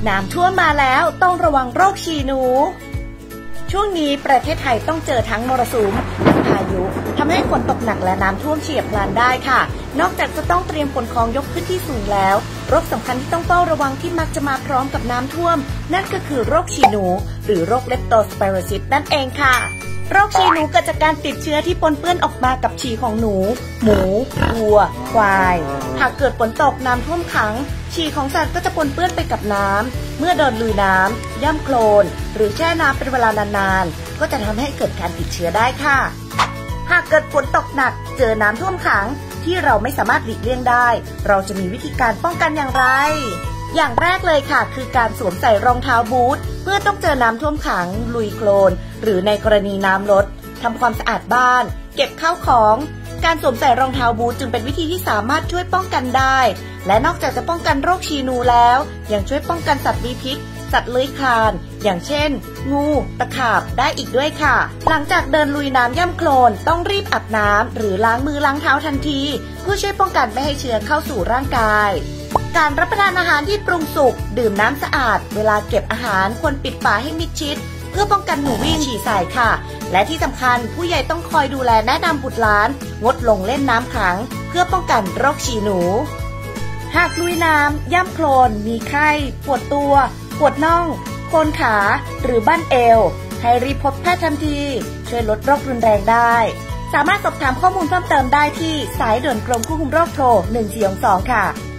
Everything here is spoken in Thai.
น้ำท่วมมาแล้วต้องระวังโรคฉี่หนูช่วงนี้ประเทศไทยต้องเจอทั้งมรสุมทั้งพายุทำให้ฝนตกหนักและน้ำท่วมเฉียบพลันได้ค่ะนอกจากจะต้องเตรียมขนของยกขึ้นที่สูงแล้วโรคสำคัญที่ต้องเฝ้าระวังที่มักจะมาพร้อมกับน้ำท่วมนั่นก็คือโรคฉี่หนูหรือโรคเลปโตสไปิโรซิสนั่นเองค่ะโรคฉี่หนูเกิดจากการติดเชื้อที่ปนเปื้อนออกมากับฉี่ของหนูหมูวัวควายหากเกิดฝนตกน้ำท่วมขังฉี่ของสัตว์ก็จะปนเปื้อนไปกับน้ำเมื่อเดินลุยน้ำย่ำโคลนหรือแช่น้ำเป็นเวลานานๆก็จะทำให้เกิดการติดเชื้อได้ค่ะหากเกิดฝนตกหนักเจอน้ำท่วมขังที่เราไม่สามารถหลีกเลี่ยงได้เราจะมีวิธีการป้องกันอย่างไรอย่างแรกเลยค่ะคือการสวมใส่รองเท้าบูทเพื่อต้องเจอน้ำท่วมขังลุยโคลนหรือในกรณีน้ำลดทำความสะอาดบ้านเก็บข้าวของการสวมใส่รองเท้าบูทจึงเป็นวิธีที่สามารถช่วยป้องกันได้และนอกจากจะป้องกันโรคฉี่หนูแล้วยังช่วยป้องกันสัตว์มีพิษสัตว์เลื้อยคลานอย่างเช่นงูตะขาบได้อีกด้วยค่ะหลังจากเดินลุยน้ำย่ำโคลนต้องรีบอาบน้ำหรือล้างมือล้างเท้าทันทีเพื่อช่วยป้องกันไม่ให้เชื้อเข้าสู่ร่างกายการรับประทานอาหารที่ปรุงสุกดื่มน้ำสะอาดเวลาเก็บอาหารควรปิดฝาให้มิดชิดเพื่อป้องกันหนูวิ่งฉี่ใส่ค่ะและที่สำคัญผู้ใหญ่ต้องคอยดูแลแนะนำบุตรหลานงดลงเล่นน้ำขังเพื่อป้องกันโรคฉี่หนูหากลุยน้ำย่ำโคลนมีไข้ปวดตัวปวดน่องโคนขาหรือบั้นเอวให้รีบพบแพทย์ทันทีช่วยลดโรครุนแรงได้สามารถสอบถามข้อมูลเพิ่มเติมได้ที่สายด่วนกรมควบคุมโรคโทร1422ค่ะ